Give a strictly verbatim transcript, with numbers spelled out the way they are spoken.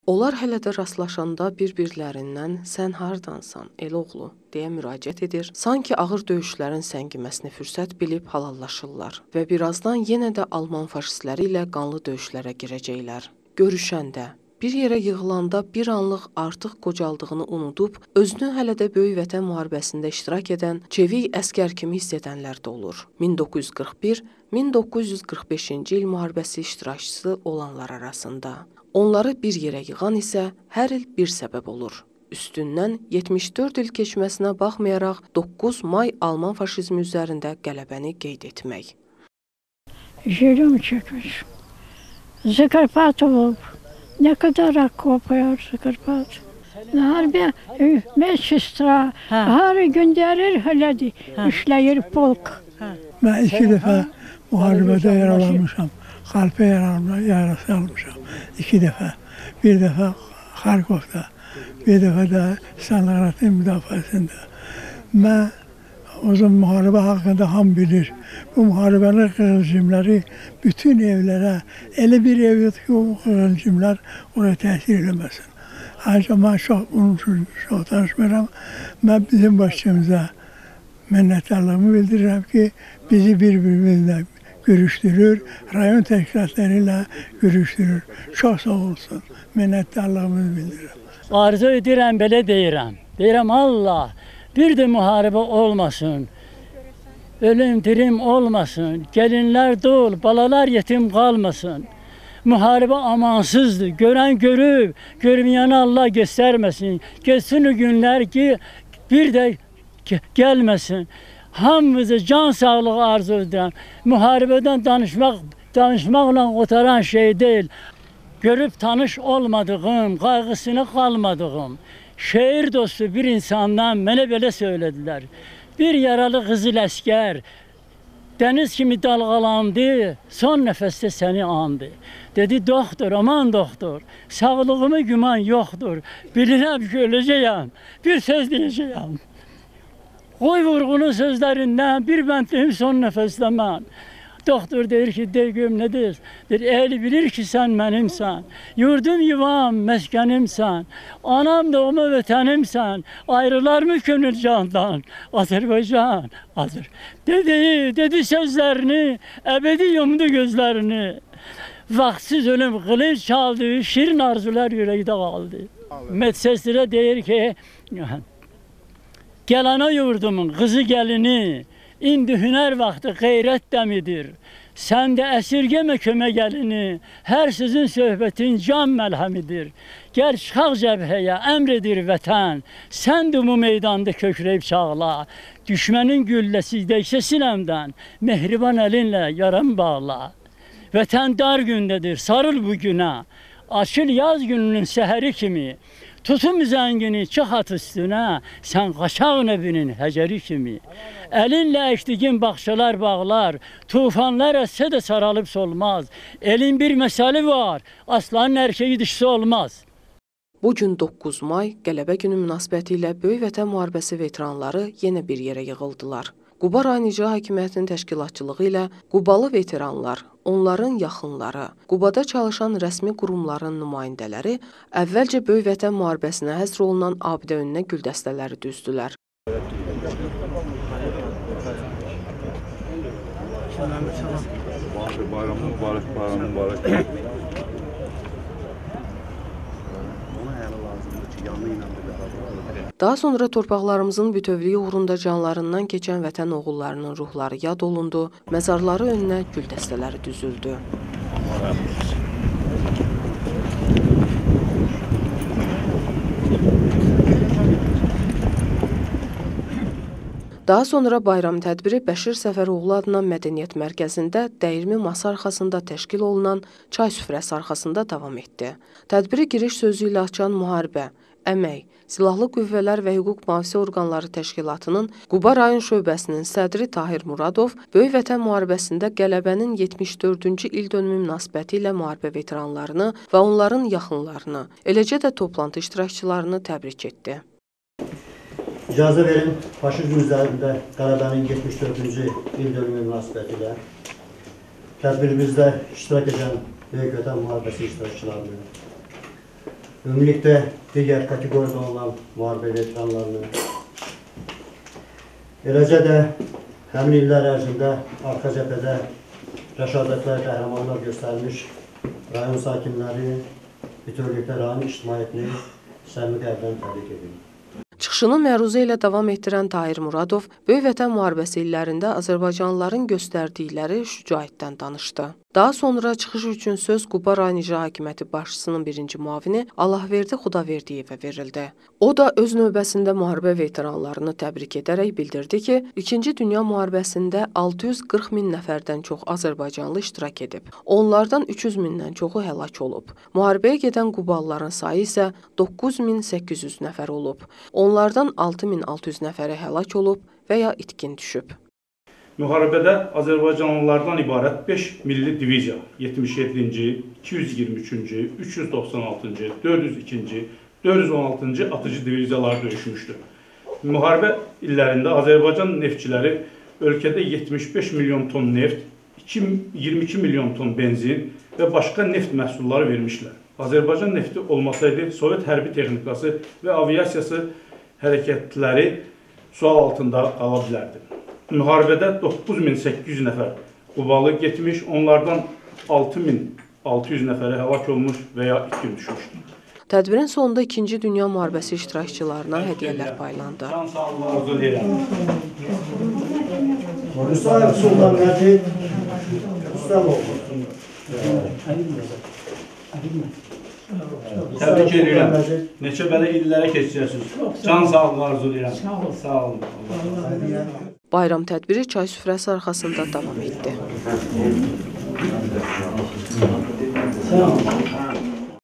Onlar hələ də rastlaşanda bir-birlərindən "Sən hardansan, eloğlu?" deyə müraciət edir. Sanki ağır döyüşlərin səngiməsini fürsət bilib halallaşırlar və birazdan yenə də Alman faşistləri ilə qanlı döyüşlərə girəcəklər. Görüşəndə, bir yerə yığılanda bir anlıq artıq qocaldığını unudub, özünü hələ də Böyük Vətən müharibəsində iştirak edən çevik əskər kimi hiss edənlər də olur. min doqquz yüz qırx bir - min doqquz yüz qırx beşinci il müharibəsi iştirakçısı olanlar arasında. Onları bir yerə yığan isə hər il bir səbəb olur. Üstündən yetmiş dörd il keçməsinə baxmayaraq doqquz may Alman faşizmi üzərində qələbəni qeyd etmək. Jelim çəkmiş. Zakarpat olub. Ne kadar kopuyor Zakarpat. Harbi meçistra, harbi gönderir hələdi, işləyir polk. Ben iki defa muharebede yaralanmışam. Kalpe yarası almışam. İki defa. Bir defa Harkov'da, bir defa da Stalinkrad'ın müdafaasında. Ben o zaman muharebe hakkında ham bilir. Bu muharebenin kıvılcımları bütün evlere, ele bir ev yok ki o kıvılcımlar oraya tesir edilmesin. Ayrıca ben çok bunun için çok tanışmıyorum. Ben bizim başımıza minnettarlığımı bildiririm ki bizi birbirimizle görüştürür, rayon teşkilatlarıyla görüştürür. Çok sağ olsun. Minnettarlığımı bildiririm. Arzu edirəm, belə deyirəm. Deyirəm Allah, bir de muharebe olmasın. Ölüm dirim olmasın. Gelinler dul, balalar yetim kalmasın. Muharebe amansızdır. Gören görüp, görmeyen Allah göstermesin. Geçsin o günler ki bir de gelmesin. Hamımızı can sağlığı arzu edirəm. Muharebeden danışmak, danışmakla kurtaran şey değil. Görüp tanış olmadığım, kaygısına kalmadığım, şehir dostu bir insandan bana böyle söylediler. Bir yaralı kızıl əskər, deniz kimi dalgalandı, son nefeste seni andı. Dedi doktor, aman doktor, sağlığımı güman yoktur. Bilirəm ki öleceğim, bir söz diyeceğim. Qoy vurğunun sözlerinden bir bentliyim son nefeste mən. Doktor deyir ki, deyim nedir? Deyir, ehli bilir ki sen benimsen. Yurdum yuvam, meskenimsen. Anam doğma vətənimsen. Ayrılar mı gönül candan? Azerbaycan, Azər. Dedi, dedi sözlerini, ebedi yumdu gözlerini. Vaxtsız ölüm kılıç çaldı, şirin arzular yüreğde kaldı. Medseslere deyir ki, gel ana yurdumun kızı gelini, İndi hüner vakti gayret demidir. Sen de esirgeme köme gelini. Her sizin söhbetin can melhemidir. Gel çıkaq cəbhəyə, emredir vətən. Sen de bu meydanda kökreyip çağla. Düşmenin gülləsi değse sinemden. Mehriban elinle yarım bağla. Vətən dar gündedir, sarıl bu güne. Açıl yaz gününün seheri kimi. Tutum zengini çıx at üstüne, sen qaçaq nebinin həcəri kimi. Elinle ektiğin bakşalar bağlar, tufanlar esse de saralıp solmaz. Elin bir mesali var, aslanın erkeği dişisi olmaz. Bu gün doqquz may qələbə günü münasibətilə Böyük Vətən müharibəsi veteranları yenə bir yerə yığıldılar. Quba rayon icra hakimiyyətinin təşkilatçılığı ilə Qubalı veteranlar, onların yaxınları, Qubada çalışan rəsmi qurumların nümayəndələri əvvəlcə Böyük Vətən müharibəsinə həsr olunan abidə önünə güldəstələri düzdülər. Bayram mübarək, bayram mübarək. Daha sonra torpaqlarımızın bütövlüyü uğrunda canlarından keçən vətən oğullarının ruhları yad olundu, məzarları önünə güldəstələri düzüldü. Daha sonra bayram tədbiri Bəşir Səfəroğlu adına Mədəniyyət Mərkəzində dəyirmi masa arxasında təşkil olunan çay süfrəsi arxasında davam etdi. Tədbiri giriş sözü ilə açan müharibə, əmək, Silahlı Qüvvələr və Hüquq Mühafizə Orqanları Təşkilatının Quba rayon şöbəsinin sədri Tahir Muradov Böyük Vətən müharibəsində qələbənin yetmiş dördüncü il dönümü münasibəti ilə müharibə veteranlarını və onların yaxınlarını, eləcə də toplantı iştirakçılarını təbrik etdi. İcazə verin, faşizm üzərində qələbənin yetmiş dördüncü il dönümü münasibəti ilə tədbirimizdə iştirak edən Böyük Vətən müharibəsi iştirakçılarını, ümumilikdə digər kateqoriyada olan müharibə veteranlarını, eləcə də həmin illər ərzində arxa cəbhədə rəşadətlər, qəhrəmanlar göstərmiş rayon sakinləri, bütövlükdə rayon ictimaiyyətini səmimi qəlbdən təbrik edirəm. Çıxışını məruzə ilə davam etdirən Tahir Muradov, Böyük Vətən müharibəsi illərində azərbaycanlıların göstərdikləri şücaətdən danışdı. Daha sonra çıxış üçün söz Quba rayon icra hakimiyyəti başçısının birinci müavini Allahverdi Xudaverdiyevə verildi. O da öz növbəsində müharibə veteranlarını təbrik edərək bildirdi ki, İkinci Dünya müharibəsində altı yüz qırx min nəfərdən çox azərbaycanlı iştirak edib. Onlardan üç yüz mindən çoxu həlak olub. Müharibəyə gedən Qubalıların sayı isə doqquz min səkkiz yüz nəfər olub. Onlardan altı min altı yüz nəfəri həlak olub və ya itkin düşüb. Müharibədə Azərbaycanlılardan ibarət beş milli diviziya, yetmiş yeddinci, iki yüz iyirmi üçüncü, üç yüz doxsan altıncı, dörd yüz ikinci, dörd yüz on altıncı atıcı diviziyalar döyüşmüşdür. Müharibə illərində Azərbaycan neftçiləri ölkədə yetmiş beş milyon ton neft, iyirmi iki milyon ton benzin və başqa neft məhsulları vermişlər. Azərbaycan nefti olmasaydı, Sovet hərbi texnikası və aviasiyası hərəkətləri sual altında qala bilərdi. Müharibədə doqquz min səkkiz yüz nəfər Qubalı getmiş, onlardan altı min altı yüz nəfəri həlak olmuş və ya itkin düşmüşdür. Tədbirin sonunda İkinci Dünya müharibəsi iştirakçılarına hədiyyələr paylandı. Can sağlığı arzu edirəm. Mustafa Sultan Məcid Rüstəmoğlu. Təbrik edirəm. Neçə belə illərə keçəcəksiniz. Can sağlığı arzu edirəm. Sağ olun. Bayram tədbiri çay süfrəsi arxasında davam etdi. Sağ olun.